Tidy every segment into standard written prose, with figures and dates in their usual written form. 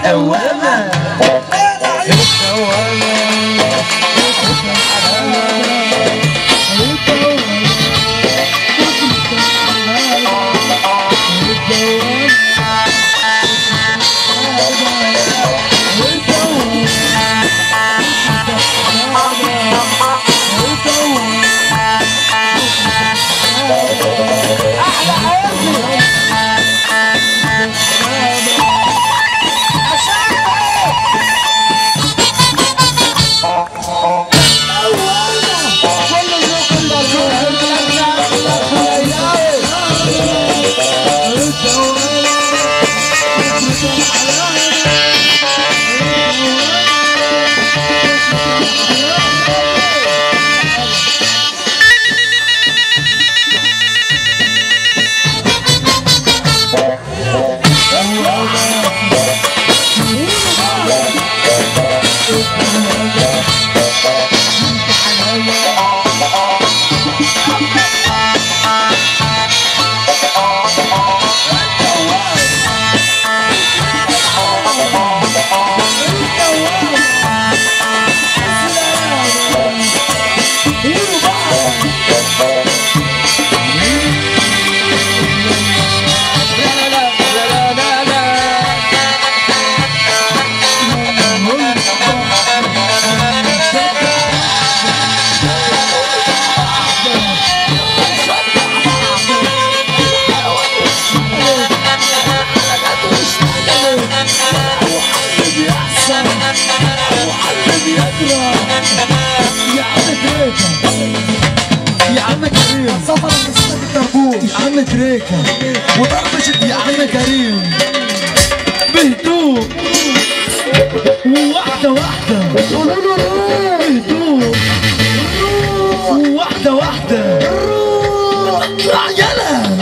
الدوامة يا عم تريكة وطربشت يا عم كريم بهدوء وواحدة واحدة بهدوء وواحدة واحدة اطلع يلا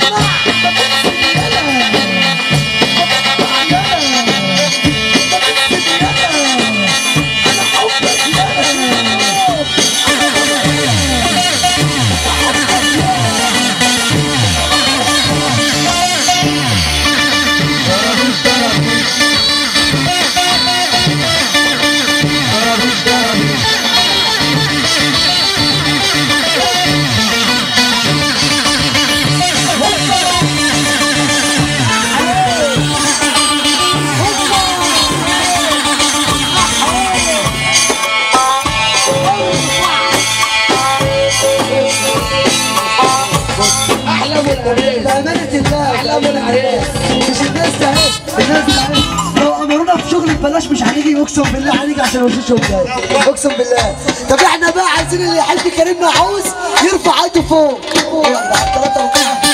بأمانة الله أحلام العريس مش الناس ده الناس دي لو أمرونا في شغل ببلاش مش هنيجي اقسم بالله هنيجي عشان وشوشهم جاي اقسم بالله. طب احنا بقى عايزين اللي يحب كريم معوز يرفع ايده فوق 3 و4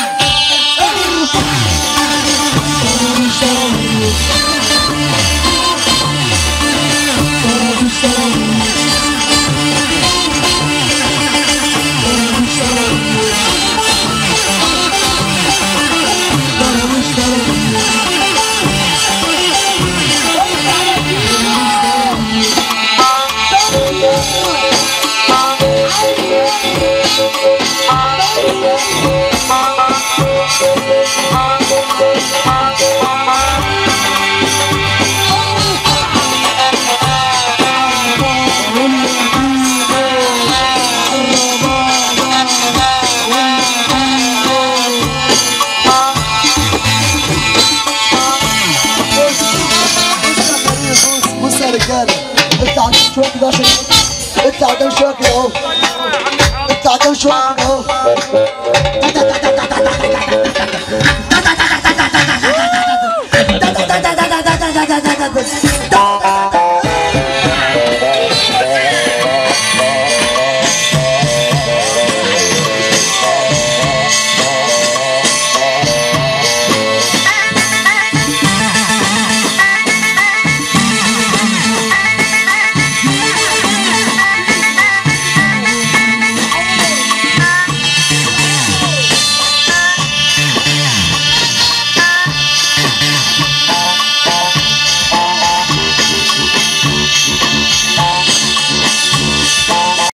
اطلع قدام شويه كده عشان اطلع قدام شويه كده اهو اطلع قدام شويه كده اهو